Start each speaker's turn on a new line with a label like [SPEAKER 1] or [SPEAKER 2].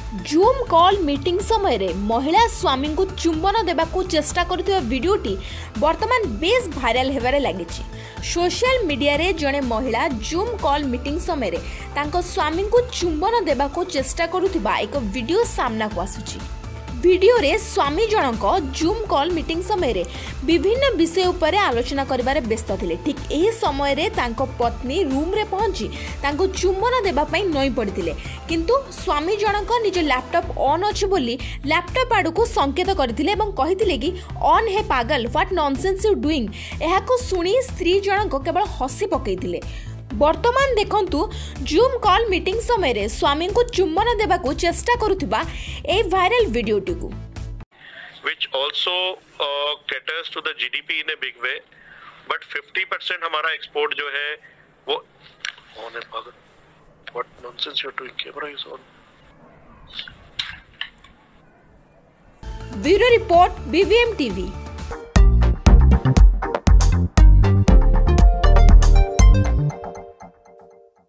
[SPEAKER 1] Zoom call meeting समय रे महिला स्वामी को चुंबन देवाक चेष्टा करुवा वीडियोटी वर्तमान बेस भाइराल हेबारे लागिछि। सोशल मीडिया रे जड़े महिला जूम कॉल मीटिंग समय रे तांको स्वामी को चुंबन देवाक चेष्टा करुवा एक वीडियो सामना को आसुछि। वीडियो रे स्वामी जनक जूम कॉल मीटिंग समय रे विभिन्न विषय उपर आलोचना करिबारे व्यस्त थिले। ठीक एही समय रे तांको पत्नी रूम रे पहुंची तांको चुंबन देबा पई नई पड़िथिले, किंतु स्वामी जनक निज लैपटॉप ऑन अछि बोली लैपटॉप आडू को संकेत करथिले एवं कहिथिले कि ऑन हे पागल, व्हाट नॉनसेंस यू डूइंग। एहाको सुनी स्त्री जनक केवल हसी पकैथिले। वर्तमान देखंतु जूम कॉल मीटिंग समय रे स्वामी को चुंबन देबाकू चेष्टा करुथिबा ए वायरल वीडियोटी को,
[SPEAKER 2] which also caters to the GDP in a big way, but 50% हमारा एक्सपोर्ट जो है वो ऑन है पागल, what nonsense you're doing, camera is on।
[SPEAKER 1] Bureau report BVM TV।